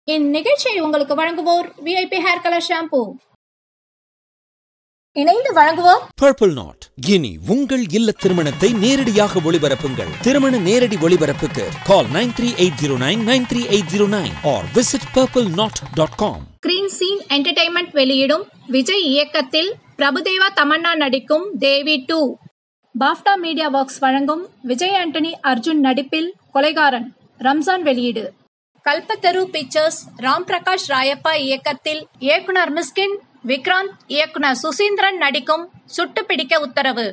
இந்நிகழ்ச்சியை உங்களுக்கு வழங்குவோர் VIP ஹேர் கலர் ஷாம்பூ. இணைந்து வழங்குவோர் பர்பிள் நாட். இனி உங்கள் இல்ல திருமணத்தை நேரடியாக ஒளிபரப்புங்கள். திருமண நேரடி ஒளிபரப்புக்கு call 9380993809 or visit purpleknot.com. Green Scene Entertainment வெளியிடும் விஜய் இயக்கத்தில் பிரபுதேவா தமன்னா நடிக்கும் தேவி 2. பாஃப்டா மீடியா ஒர்க்ஸ் வழங்கும் விஜய் ஆண்டனி அர்ஜுன் நடிப்பில் கொலைகாரன் ரம்ஜான் வெளியீடு. கல்பத்தரு பிக்சர்ஸ் ராம் பிரகாஷ் ராயப்பா இயக்கத்தில் இயக்குனர் மிஸ்கின் விக்ராந்த், இயக்குனர் சுசீந்திரன் நடிக்கும் சுட்டு பிடிக்க உத்தரவு.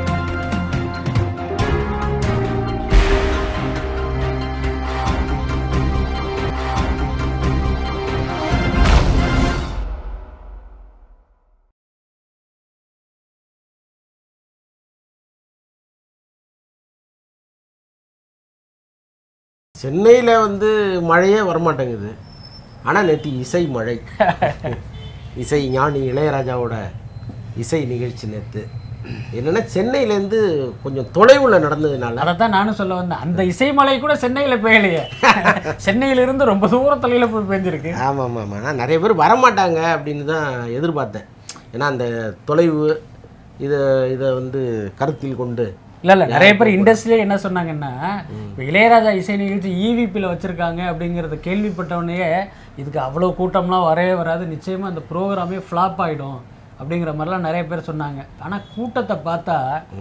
சென்னையில் மழையே வரமாட்டேங்குது. ஆனால் நேற்று இசை மழை. இசை ஞானி இளையராஜாவோட இசை நிகழ்ச்சி நேற்று என்னென்னா சென்னையிலேருந்து கொஞ்சம் தொலைவில் நடந்ததுனால அதை தான் நானும் சொல்ல வந்தேன். அந்த இசை மழை கூட சென்னையில் பெய்யலையே, சென்னையிலிருந்து ரொம்ப தூரத்தில் போய் பெய்ஞ்சிருக்கு. ஆமாம் ஆமாம் ஆமாம். நான் நிறைய பேர் வரமாட்டாங்க அப்படின்னு தான் எதிர்பார்த்தேன். ஏன்னா அந்த தொலைவு இதை கருத்தில் கொண்டு இல்லை நிறைய பேர் இண்டஸ்ட்ரியிலே என்ன சொன்னாங்கன்னா, இப்போ இளையராஜா இசை நிகழ்ச்சி EVPயில் வச்சுருக்காங்க அப்படிங்கிறத கேள்விப்பட்டவொடனே இதுக்கு அவ்வளோ கூட்டம்லாம் வரவே வராது, நிச்சயமாக அந்த ப்ரோக்ராமே ஃப்ளாப் ஆகிடும் அப்படிங்கிற மாதிரிலாம் நிறைய பேர் சொன்னாங்க. ஆனால் கூட்டத்தை பார்த்தா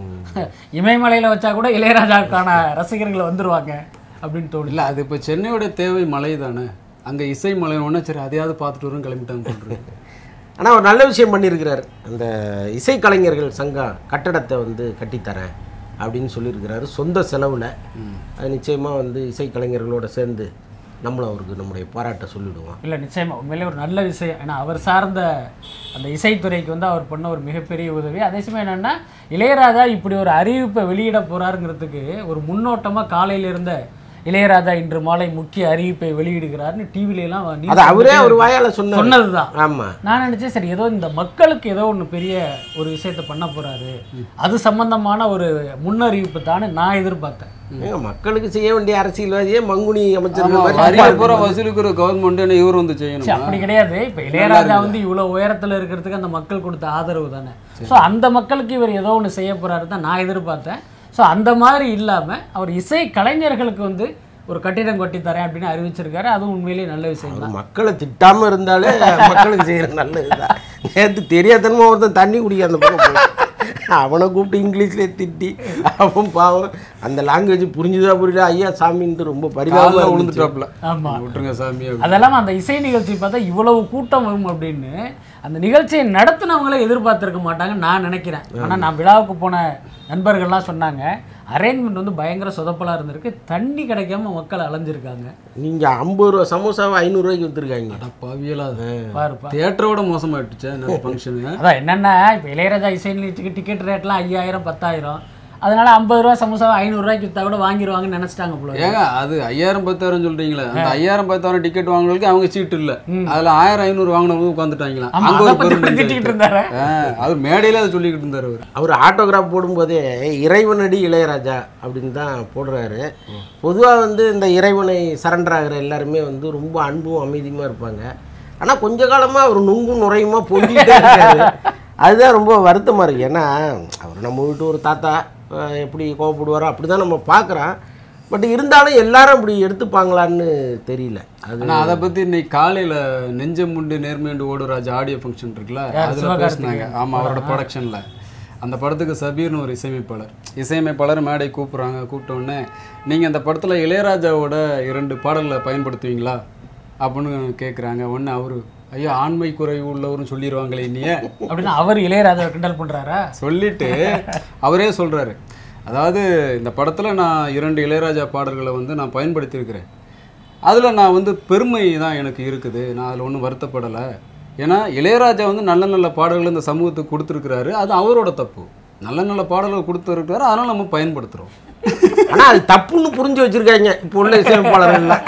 இமயமலையில் வச்சா கூட இளையராஜாவுக்கான ரசிகர்கள் வந்துடுவாங்க அப்படின்னு தோணு. இல்லை, அது இப்போ சென்னையோட தேவை மலை தானே. அங்கே இசை மலை ஒன்று சரி அதையாவது பார்த்துட்டு வரும் கிளம்பிட்டாங்க சொல்கிறேன். ஆனால் ஒரு நல்ல விஷயம் பண்ணியிருக்கிறார். அந்த இசை கலைஞர்கள் சங்கம் கட்டடத்தை கட்டித்தரேன் அப்படின்னு சொல்லியிருக்கிறாரு சொந்த செலவில். அது நிச்சயமாக இசை கலைஞர்களோடு சேர்ந்து நம்மளும் அவருக்கு நம்முடைய பாராட்டை சொல்லிவிடுவோம். இல்லை நிச்சயமாக உண்மையிலே ஒரு நல்ல விஷயம். ஏன்னா அவர் சார்ந்த அந்த இசைத்துறைக்கு அவர் பண்ண ஒரு மிகப்பெரிய உதவி. அதே சமயம் என்னென்னா, இளையராஜா இப்படி ஒரு அறிவிப்பை வெளியிட போகிறாருங்கிறதுக்கு ஒரு முன்னோட்டமாக காலையில் இருந்த இளையராஜா இன்று மாலை முக்கிய அறிவிப்பை வெளியிடுகிறார்னு டிவிலாம் அவரே ஒரு வாயால் சொன்னதுதான். ஆமாம், நான் நினச்சேன் சரி ஏதோ இந்த மக்களுக்கு ஏதோ ஒன்று பெரிய ஒரு விஷயத்தை பண்ண போகிறாரு, அது சம்பந்தமான ஒரு முன்னறிவிப்பு தானே நான் எதிர்பார்த்தேன். மக்களுக்கு செய்ய வேண்டிய அரசியல்வாதியே மங்குனி அமைச்சர் வசூலுக்கு கவர்மெண்ட் இவர் செய்யணும். அப்படி கிடையாது. இப்போ இளையராஜா இவ்வளோ உயரத்தில் இருக்கிறதுக்கு அந்த மக்கள் கொடுத்த ஆதரவு தானே. ஸோ அந்த மக்களுக்கு இவர் ஏதோ ஒன்று செய்ய போகிறாரு தான் நான் எதிர்பார்த்தேன். ஸோ அந்த மாதிரி இல்லாமல் அவர் இசை கலைஞர்களுக்கு ஒரு கட்டிடம் கட்டி தரேன் அப்படின்னு அறிவிச்சிருக்காரு. அதுவும் உண்மையிலேயே நல்ல விஷயம் தான். மக்களை திட்டாமல் இருந்தாலே மக்களுக்கு செய்கிற நல்லதுதான். நேற்று தெரியாதனமா ஒருத்தன் தண்ணி குடிக்க அந்த பக்கம் அவனை கூப்பிட்டு இங்கிலீஷ்லேயே திட்டி அவன் பாவம் அந்த லாங்குவேஜ் புரிஞ்சுதா புரியல ஐயா சாமின்ட்டு ரொம்ப பரிதாபமாக விழுந்துட்டாப்ல. ஆமாம், விட்டுருங்க சாமி. அதெல்லாம் அந்த இசை நிகழ்ச்சி பார்த்தா இவ்வளவு கூட்டம் வரும் அப்படின்னு அந்த நிகழ்ச்சியை நடத்தினவங்களே எதிர்பார்த்துருக்க மாட்டாங்கன்னு நான் நினைக்கிறேன். ஆனால் நான் விழாவுக்கு போன நண்பர்கள்லாம் சொன்னாங்க, அரேஞ்ச்மெண்ட் பயங்கர சொதப்பலாக இருந்திருக்கு, தண்ணி கிடைக்காம மக்கள் அலைஞ்சிருக்காங்க. நீங்கள் 50 ரூபா சமோசாவை 500 ரூபாய்க்கு விற்றுருக்காங்க. பாருப்பா, தியேட்டரோட மோசமாயிடுச்சு ஃபங்க்ஷனு. அதான் என்னென்னா, இப்போ இளையராஜா இசை நிகழ்ச்சிக்கு டிக்கெட் ரேட்லாம் 5000 10,000, அதனால 50 ரூபா சமோசாவை 500 ரூபாய்க்கு விற்றா கூட வாங்கிடுவாங்கன்னு நினச்சிட்டாங்க போல. ஏங்க அது 5000 10,000 சொல்றீங்களே, அந்த 5000 10,000 டிக்கெட் வாங்குறதுக்கு அவங்க சீட்டு இல்லை, அதில் 1000 500 வாங்கினவங்க உட்காந்துட்டாங்களாம். அங்கே ஒரு திட்டிக்கிட்டு இருந்தாரு அவர் மேடையில் அதை சொல்லிக்கிட்டு இருந்தார். அவர் ஆட்டோகிராஃப் போடும்போதே இறைவனடி இளையராஜா அப்படின்னு தான் போடுறாரு. பொதுவாக இந்த இறைவனை சரண்டர் ஆகிற எல்லாருமே ரொம்ப அன்பும் அமைதியுமாக இருப்பாங்க. ஆனால் கொஞ்ச காலமாக அவர் நுங்கும் நுரையுமா பொங்கிட்டே இருக்காரு. அதுதான் ரொம்ப வருத்தமாக இருக்குது. ஏன்னா அவர் நம்ம வீட்டு ஒரு தாத்தா எப்படி கோவப்படுவாரோ அப்படி தான் நம்ம பார்க்குறோம். பட் இருந்தாலும் எல்லாரும் அப்படி எடுத்துப்பாங்களான்னு தெரியல. ஆனால் அதை பற்றி இன்னைக்கு காலையில் நெஞ்சம் முண்டு நேர்மையுண்டு ஓடுராஜ் ஆடியோ ஃபங்க்ஷன் இருக்குல்ல, அதில் பேசினாங்க. ஆமாம், அவரோட ப்ரொடக்ஷனில் அந்த படத்துக்கு சபீர்னு ஒரு இசையமைப்பாளர் மேடை கூப்பிட்டோடனே நீங்கள் அந்த படத்தில் இளையராஜாவோட 2 பாடல்களை பயன்படுத்துவீங்களா அப்படின்னு கேட்குறாங்க. ஒன்று அவரு ஐயோ ஆண்மை குறைவு உள்ளவர்னு சொல்லிடுவாங்களே இன்னையே அப்படின்னு அவர் இளையராஜா கிண்டல் பண்ணுறாரா சொல்லிட்டு அவரே சொல்கிறாரு, அதாவது இந்த படத்தில் நான் 2 இளையராஜா பாடல்களை நான் பயன்படுத்தியிருக்கிறேன், அதில் நான் பெருமை தான் எனக்கு இருக்குது, நான் அதில் ஒன்றும் வருத்தப்படலை. ஏன்னா இளையராஜா நல்ல நல்ல பாடல்கள் இந்த சமூகத்துக்கு கொடுத்துருக்கிறாரு, அது அவரோட தப்பு. நல்ல நல்ல பாடல்கள் கொடுத்துருக்கிறாரு, அதனால் நம்ம பயன்படுத்துகிறோம். ஆனால் அது தப்புன்னு புரிஞ்சு வச்சுருக்காங்க இப்போ உள்ள இசையமைப்பாளர்கள்.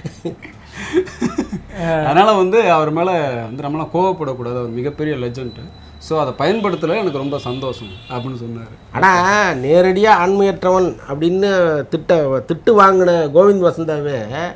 அதனால் அவர் மேலே நம்மளாம் கோவப்படக்கூடாது, அவர் மிகப்பெரிய லெஜண்ட். ஸோ அதை பயன்படுத்தலை, எனக்கு ரொம்ப சந்தோஷம் அப்படின்னு சொன்னார். ஆனால் நேரடியாக ஆண்மையற்றவன் அப்படின்னு திட்டு வாங்கின கோவிந்த் வசந்தாவே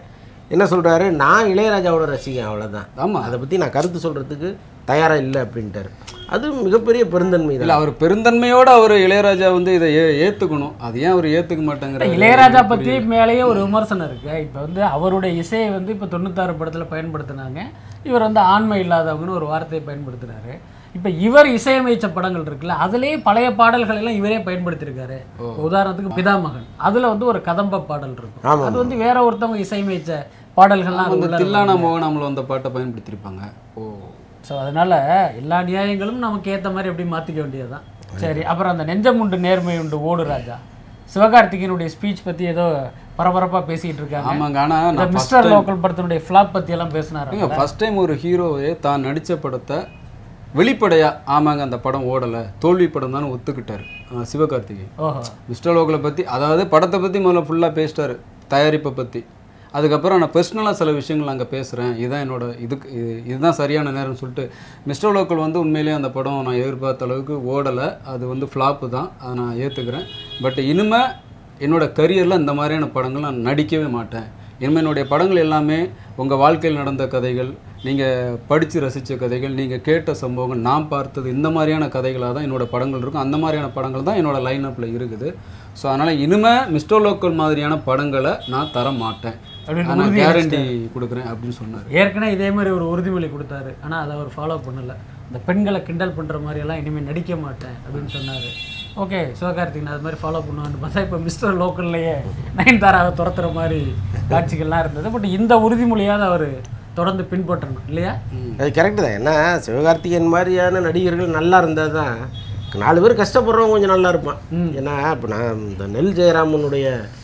என்ன சொல்கிறாரு, நான் இளையராஜாவோட ரசிகன், அவ்வளோதான். ஆமாம், அதை பற்றி நான் கருத்து சொல்கிறதுக்கு தயாராக இல்லை அப்படின்ட்டார். அது மிகப்பெரிய பெருந்தன்மை தான். இல்லை அவர் பெருந்தன்மையோடு அவர் இளையராஜா வந்து இதை ஏற்றுக்கணும். அது ஏன் அவர் ஏற்றுக்க மாட்டேங்கிறார்? இளையராஜா பற்றி மேலேயே ஒரு விமர்சனம் இருக்குது. இப்போ வந்து அவருடைய இசையை வந்து இப்போ 96 படத்தில் பயன்படுத்தினாங்க. இவர் வந்து ஆண்மை இல்லாதவங்கன்னு ஒரு வார்த்தையை பயன்படுத்தினாரு. இப்போ இவர் இசையமைச்ச படங்கள் இருக்குல்ல, அதுலேயே பழைய பாடல்கள் எல்லாம் இவரே பயன்படுத்தியிருக்காரு. உதாரணத்துக்கு பிதாமகன், அதில் வந்து ஒரு கதம்ப பாடல் இருக்கும். அது வந்து வேற ஒருத்தவங்க இசையமைச்ச பாடல்கள்லாம் வந்து தில்லானா மோகனாமில் அந்த பாட்டை பயன்படுத்தியிருப்பாங்க. ஸோ அதனால் எல்லா நியாயங்களும் நமக்கு ஏற்ற மாதிரி எப்படி மாற்றிக்க வேண்டியது தான். சரி, அப்புறம் அந்த நெஞ்சமுண்டு நேர்மை உண்டு ஓடு ராஜா, சிவகார்த்திகேயனுடைய ஸ்பீச் பற்றி ஏதோ பரபரப்பாக பேசிகிட்டு இருக்காங்க. ஆமாங்க, ஆனால் மிஸ்டர் லோக்கல் படத்தினுடைய ஃப்ளாப் பற்றியெல்லாம் பேசினாரு. ஃபர்ஸ்ட் டைம் ஒரு ஹீரோவே தான் நடித்த படத்தை வெளிப்படையாக ஆமாங்க அந்த படம் ஓடலை, தோல்வி படம் தான் ஒத்துக்கிட்டார் சிவகார்த்திகேயன். மிஸ்டர் லோக்கலை பற்றி, அதாவது படத்தை பற்றி முதல்ல ஃபுல்லாக பேசிட்டாரு, தயாரிப்பை பற்றி. அதுக்கப்புறம் நான் பர்சனலாக சில விஷயங்கள் அங்கே பேசுகிறேன், இதுதான் என்னோட இதுதான் சரியான நேரம்னு சொல்லிட்டு. மிஸ்டர் லோக்கல் வந்து உண்மையிலேயே அந்த படம் நான் எதிர்பார்த்த அளவுக்கு ஓடலை, அது வந்து ஃப்ளாப்பு தான், அதை நான் ஏற்றுக்கிறேன். பட் இனிமேல் என்னோடய கரியரில் இந்த மாதிரியான படங்கள் நான் நடிக்கவே மாட்டேன். இனிமேல் என்னுடைய படங்கள் எல்லாமே உங்கள் வாழ்க்கையில் நடந்த கதைகள், நீங்கள் படித்து ரசித்த கதைகள், நீங்கள் கேட்ட சம்பவங்கள், நான் பார்த்தது, இந்த மாதிரியான கதைகளாக தான் என்னோடய படங்கள் இருக்கும். அந்த மாதிரியான படங்கள் தான் என்னோடய லைனப்பில் இருக்குது. ஸோ அதனால் இனிமேல் மிஸ்டர் லோக்கல் மாதிரியான படங்களை நான் தர மாட்டேன், நான் கேரண்டி கொடுக்குறேன் அப்படின்னு சொன்னார். ஏற்கனவே இதே மாதிரி ஒரு உறுதிமொழி கொடுத்தாரு, ஆனால் அதை அவர் ஃபாலோ பண்ணலை. இந்த பெண்களை கிண்டல் பண்ணுற மாதிரியெல்லாம் இனிமேல் நடிக்க மாட்டேன் அப்படின்னு சொன்னார். ஓகே, சிவகார்த்திகேயன் அது மாதிரி ஃபாலோ பண்ணுவான்னு பார்த்தா இப்போ மிஸ்டர் லோக்கல்லையே நயன்தாராவை துரத்துற மாதிரி காட்சிகள்லாம் இருந்தது. பட் இந்த உறுதிமொழியாவது அவர் தொடர்ந்து பின்பற்றணும் இல்லையா? அது கரெக்டு தான். ஏன்னா சிவகார்த்திகேயன் மாதிரியான நடிகர்கள் நல்லா இருந்தால் தான் 4 பேர் கஷ்டப்படுறவங்க கொஞ்சம் நல்லா இருப்பான். ஏன்னா இப்போ நான் இந்த நெல் ஜெயராமனுடைய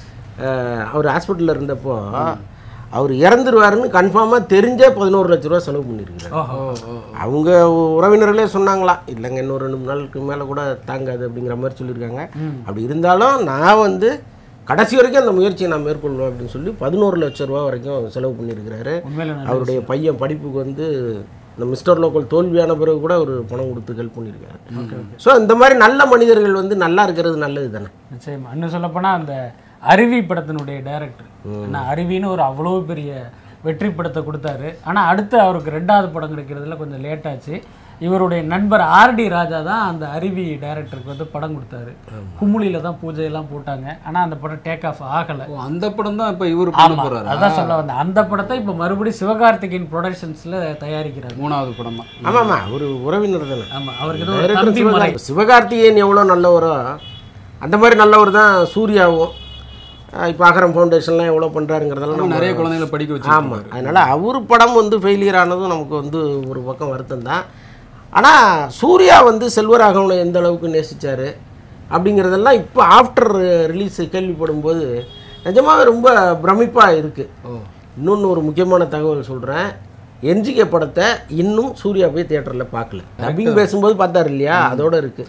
அவர் ஹாஸ்பிட்டலில் இருந்தப்போ அவர் இறந்துருவாருன்னு கன்ஃபார்மாக தெரிஞ்சே 11 லட்ச ரூபா செலவு பண்ணியிருக்கிறார். அவங்க உறவினர்களே சொன்னாங்களாம், இல்லைங்க இன்னும் 2 நாளுக்கு மேலே கூட தாங்காது அப்படிங்கிற மாதிரி சொல்லியிருக்காங்க. அப்படி இருந்தாலும் நான் வந்து கடைசி வரைக்கும் அந்த முயற்சியை நான் மேற்கொள்வேன் அப்படின்னு சொல்லி 11 லட்ச ரூபா வரைக்கும் செலவு பண்ணியிருக்கிறாரு. அவருடைய பையன் படிப்புக்கு வந்து இந்த மிஸ்டர் லோக்கல் தோல்வியான பிறகு கூட ஒரு பணம் கொடுத்து ஹெல்ப் பண்ணியிருக்காரு. ஸோ இந்த மாதிரி நல்ல மனிதர்கள் வந்து நல்லா இருக்கிறது நல்லது தானே. நிச்சயமா. இன்னும் சொல்லப்போனால் அந்த அருவி படத்தினுடைய டைரக்டர், ஏன்னா அருவின்னு ஒரு அவ்வளோ பெரிய வெற்றி படத்தை கொடுத்தாரு. ஆனால் அடுத்து அவருக்கு 2வது படம் கிடைக்கிறதுல கொஞ்சம் லேட் ஆச்சு. இவருடைய நண்பர் ஆர்டி ராஜா தான் அந்த அருவி டைரக்டருக்கு வந்து படம் கொடுத்தாரு. குமுளியில் தான் பூஜையெல்லாம் போட்டாங்க. ஆனால் அந்த படம் டேக் ஆஃப் ஆகலை. அந்த படம் தான் இப்போ இவர் பண்ண போகிறாரு. அதான் சொல்ல வந்தேன். அந்த படத்தை இப்போ மறுபடியும் சிவகார்த்திகேயன் ப்ரொடக்ஷன்ஸில் தயாரிக்கிறார். 3வது படமா? ஆமாம்மா, ஒரு உறவினர் தானே. ஆமாம், அவருக்கு சிவகார்த்திகேயன் எவ்வளோ நல்லவரோ அந்த மாதிரி நல்லவர் தான் சூர்யாவும். இப்போ அகரம் ஃபவுண்டேஷன்லாம் எவ்வளோ பண்ணுறாருங்கிறதெல்லாம் நம்ம நிறைய குழந்தைங்களை படிக்க வச்சு. ஆமாம், அதனால் அவர் படம் வந்து ஃபெயிலியர் ஆனதும் நமக்கு வந்து ஒரு பக்கம் வருத்தம் தான். ஆனால் சூர்யா வந்து செல்வராகவனை எந்த அளவுக்கு நேசித்தார் அப்படிங்கிறதெல்லாம் இப்போ ஆஃப்டர் ரிலீஸ் கேள்விப்படும்போது நிஜமாகவே ரொம்ப பிரமிப்பாக இருக்குது. இன்னொன்று ஒரு முக்கியமான தகவல் சொல்கிறேன். என்ஜிகே படத்தை இன்னும் சூர்யா போய் தியேட்டரில் பார்க்கல. டப்பிங் பேசும்போது பார்த்தாரு இல்லையா, அதோடு இருக்குது.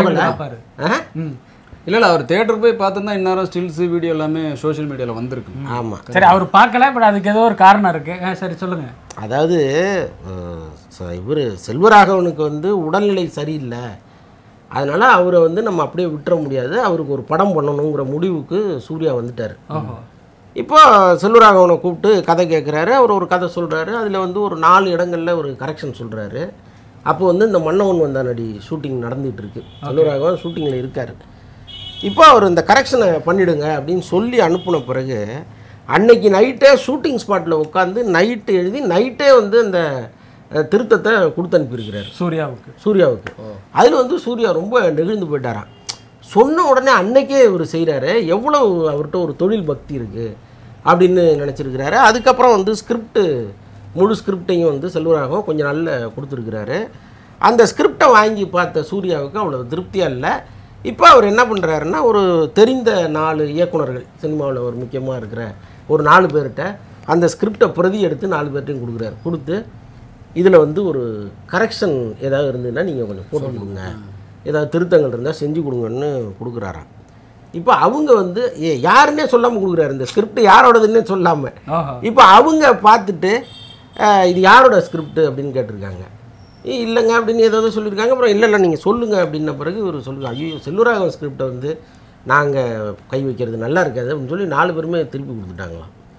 இல்லை அவர் தியேட்டர் போய் பார்த்துருந்தா இந்நேரம் ஸ்டில்ஸ் வீடியோ எல்லாமே சோஷியல் மீடியாவில் வந்திருக்கு. ஆமாம், சரி, அவர் பார்க்கல. பட் அதுக்கு ஏதோ ஒரு காரணம் இருக்குது. சரி சொல்லுங்கள். அதாவது இவர் செல்வராகவனுக்கு வந்து உடல்நிலை சரியில்லை, அதனால் அவரை வந்து நம்ம அப்படியே விட்டுற முடியாது, அவருக்கு ஒரு படம் பண்ணணுங்கிற முடிவுக்கு சூர்யா வந்துட்டார். இப்போ செல்வராகவனை கூப்பிட்டு கதை கேட்குறாரு. அவர் ஒரு கதை சொல்கிறாரு. அதில் வந்து ஒரு 4 இடங்களில் ஒரு கரெக்ஷன் சொல்கிறாரு. அப்போ வந்து இந்த மன்னவன் வந்தானடி ஷூட்டிங் நடந்துகிட்டு இருக்கு. செல்வராகவன் ஷூட்டிங்கில் இருக்கார். இப்போ அவர் இந்த கரெக்ஷனை பண்ணிவிடுங்க அப்படின்னு சொல்லி அனுப்பின பிறகு அன்னைக்கு நைட்டே ஷூட்டிங் ஸ்பாட்டில் உட்காந்து நைட்டு எழுதி நைட்டே வந்து அந்த திருத்தத்தை கொடுத்து அனுப்பியிருக்கிறார் சூர்யாவுக்கு. அதில் வந்து சூர்யா ரொம்ப நெகிழ்ந்து போயிட்டாராம். சொன்ன உடனே அன்னைக்கே இவர் செய்கிறாரு. எவ்வளோ அவர்கிட்ட ஒரு தொழில் பக்தி இருக்குது அப்படின்னு நினச்சிருக்கிறாரு. அதுக்கப்புறம் வந்து முழு ஸ்கிரிப்டையும் வந்து செல்வராகவும் கொஞ்சம் நல்ல கொடுத்துருக்கிறாரு. அந்த ஸ்கிரிப்டை வாங்கி பார்த்த சூர்யாவுக்கு அவ்வளோ திருப்தியாக இல்லை. இப்போ அவர் என்ன பண்ணுறாருன்னா, ஒரு தெரிந்த 4 இயக்குனர்கள் சினிமாவில் ஒரு முக்கியமாக இருக்கிற ஒரு 4 பேர்கிட்ட அந்த ஸ்கிரிப்டை பிரதி எடுத்து 4 பேர்ட்டையும் கொடுக்குறாரு. கொடுத்து இதில் வந்து ஒரு கரெக்ஷன் ஏதாவது இருந்ததுன்னா நீங்கள் கொஞ்சம் போட்டு கொடுங்க, ஏதாவது திருத்தங்கள் இருந்தால் செஞ்சு கொடுங்கன்னு கொடுக்குறாராம். இப்போ அவங்க வந்து யாருன்னே சொல்லாமல் கொடுக்குறாரு. இந்த ஸ்கிரிப்ட் யாரோடதுன்னே சொல்லாமல். இப்போ அவங்க பார்த்துட்டு இது யாரோட ஸ்கிரிப்ட் அப்படின்னு கேட்டிருக்காங்க. இல்லைங்க அப்படின்னு ஏதாவது சொல்லியிருக்காங்க. அப்புறம் இல்லை நீங்கள் சொல்லுங்கள் அப்படின்ன பிறகு இவர் சொல்லுங்கள், ஐயோ செல்வராகவன் ஸ்கிரிப்டை வந்து நாங்கள் கை வைக்கிறது நல்லா இருக்காது அப்படின்னு சொல்லி 4 பேருமே திருப்பி கொடுத்துட்டாங்களாம்.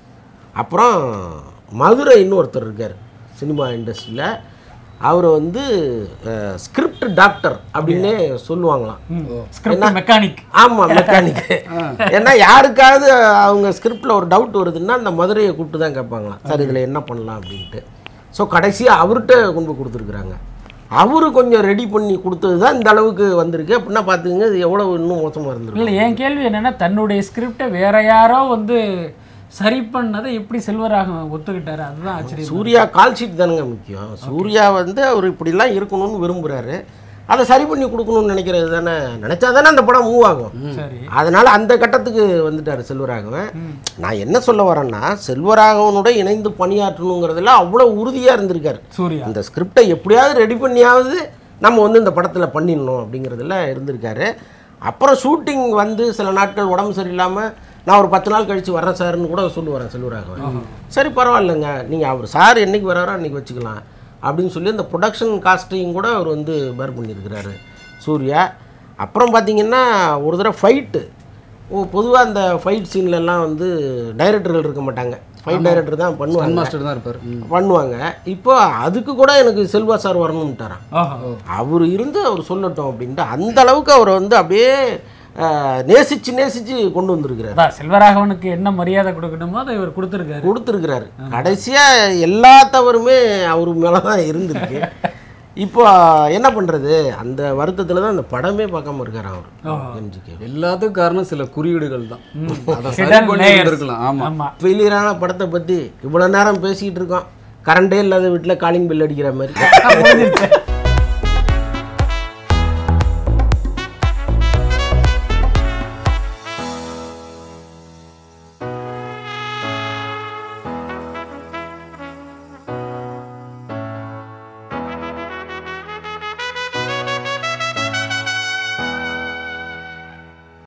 அப்புறம் மதுரை இன்னொருத்தர் இருக்கார் சினிமா இண்டஸ்ட்ரியில், அவர் வந்து ஸ்கிரிப்ட் டாக்டர் அப்படின்னே சொல்லுவாங்களாம். Script mechanic. ஆமாம், மெக்கானிக். ஏன்னா யாருக்காவது அவங்க ஸ்கிரிப்டில் ஒரு டவுட் வருதுன்னா அந்த மதுரையை கூப்பிட்டு தான் கேட்பாங்களாம், சார் இதில் என்ன பண்ணலாம் அப்படின்ட்டு. ஸோ கடைசியாக அவர்கிட்ட கொண்டு கொடுத்துருக்குறாங்க. அவரு கொஞ்சம் ரெடி பண்ணி கொடுத்தது தான் இந்த அளவுக்கு வந்திருக்கு. அப்படின்னா பார்த்துங்க இது எவ்வளோ இன்னும் மோசமாக இருந்திருக்கு. இல்லை, என் கேள்வி என்னென்னா தன்னுடைய ஸ்கிரிப்டை வேற யாரோ வந்து சரி பண்ணதை எப்படி செல்வராகவன் ஒத்துக்கிட்டாரு? அதுதான் ஆச்சரியம். சூர்யா கால் ஷீட் தானுங்க முக்கியம். சூர்யா வந்து அவர் இப்படிலாம் இருக்கணும்னு விரும்புகிறாரு, அதை சரி பண்ணி கொடுக்கணும்னு நினைக்கிறது தானே, நினச்சா தானே அந்த படம் மூவ் ஆகும். அதனால் அந்த கட்டத்துக்கு வந்துட்டார் செல்வராகவன். நான் என்ன சொல்ல வரேன்னா, செல்வராகவனோட இணைந்து பணியாற்றணுங்கிறதுல அவ்வளோ உறுதியாக இருந்திருக்காரு சூர்யா. அந்த ஸ்கிரிப்டை எப்படியாவது ரெடி பண்ணியாவது நம்ம வந்து இந்த படத்தில் பண்ணிடணும் அப்படிங்கிறதுல இருந்திருக்காரு. அப்புறம் ஷூட்டிங் வந்து சில நாட்கள் உடம்பு சரியில்லாமல் நான் ஒரு 10 நாள் கழித்து வரேன் சார்னு கூட சொல்லுவாரேன் செல்வராகவன். சரி பரவாயில்லைங்க, நீங்கள் அவர் சார் என்றைக்கு வராரோ அன்றைக்கி வச்சுக்கலாம் அப்படின்னு சொல்லி அந்த ப்ரொடக்ஷன் காஸ்ட்டையும் கூட அவர் வந்து பேர் பண்ணியிருக்கிறாரு சூர்யா. அப்புறம் பார்த்திங்கன்னா ஒரு தடவை ஃபைட்டு, பொதுவாக அந்த ஃபைட் சீன்லலாம் வந்து டைரக்டர்கள் இருக்க மாட்டாங்க, ஃபைட் டைரக்டர் தான் பண்ணுவாங்க, மாஸ்டர் தான் இருப்பார் பண்ணுவாங்க. இப்போ அதுக்கு கூட எனக்கு செல்வா சார் வரணும்ட்டாரான். அவர் இருந்து அவர் சொல்லட்டும் அப்படின்ட்டு அந்த அளவுக்கு அவரை வந்து அப்படியே நேசிச்சு கொண்டு வந்திருக்கிறார். செல்வராகவனுக்கு என்ன மரியாதை கொடுக்கணுமோ அதை இவர் கொடுத்துருக்கிறாரு. கடைசியாக எல்லா தவறுமே அவர் மேலே தான் இருந்திருக்கு. இப்போ என்ன பண்ணுறது, அந்த வருத்தத்தில் தான் அந்த படமே பார்க்காம இருக்கார் அவர். எல்லாத்துக்கும் காரணம் சில குறியீடுகள் தான். இருக்கலாம். ஆமாம், ஃபெயிலியரான படத்தை பற்றி இவ்வளோ நேரம் பேசிக்கிட்டு இருக்கோம், கரண்டே இல்லாத வீட்டில் காலிங் பில் அடிக்கிற மாதிரி.